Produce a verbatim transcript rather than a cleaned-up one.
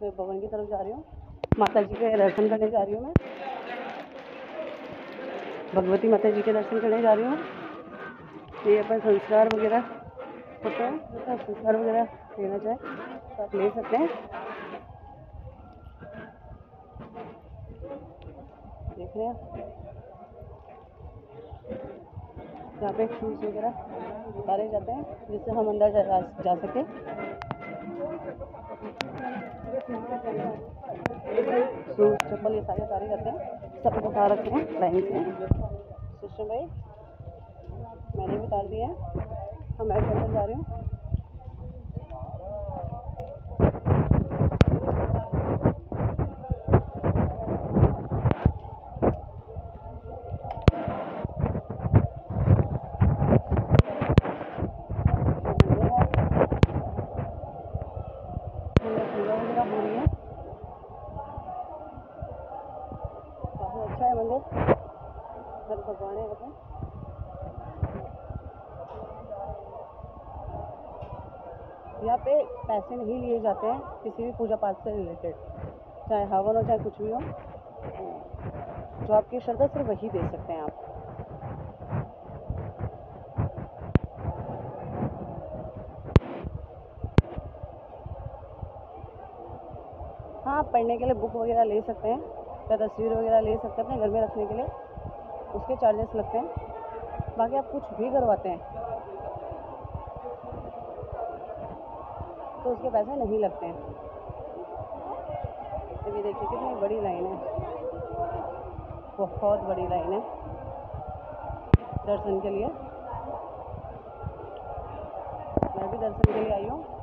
मैं भवन की तरफ जा रही हूँ। माता जी के दर्शन करने जा रही हूँ। मैं भगवती माता जी के दर्शन करने जा रही हूँ। ये अपन संस्कार वगैरह होते हैं, तो संस्कार वगैरह लेना चाहे तो आप ले सकते हैं। देख रहे हैं यहाँ पे शूज़ वगैरह उतारे जाते हैं जिससे हम अंदर जा, जा सके। शूज़ चप्पल ये सारे उतारे जाते हैं, सब उतार रखे हैं लाइन से। सिस्टम भाई मैंने भी उतार दिया है। हम मैं अंदर जा रही हूँ। पूजा वगैरह हो रही है, काफ़ी अच्छा है मंदिर। हर भगवान है यहाँ पे। यहाँ पे पैसे नहीं लिए जाते हैं किसी भी पूजा पाठ से रिलेटेड, चाहे हवन हो चाहे कुछ भी हो। जो आपकी श्रद्धा सिर्फ वही दे सकते हैं आप। हाँ, आप पढ़ने के लिए बुक वगैरह ले सकते हैं या तस्वीर वगैरह ले सकते हैं अपने घर में रखने के लिए, उसके चार्जेस लगते हैं। बाकी आप कुछ भी करवाते हैं तो उसके पैसे नहीं लगते हैं। तो ये देखिए कितनी बड़ी लाइन है, बहुत बड़ी लाइन है दर्शन के लिए। मैं भी दर्शन के लिए आई हूँ।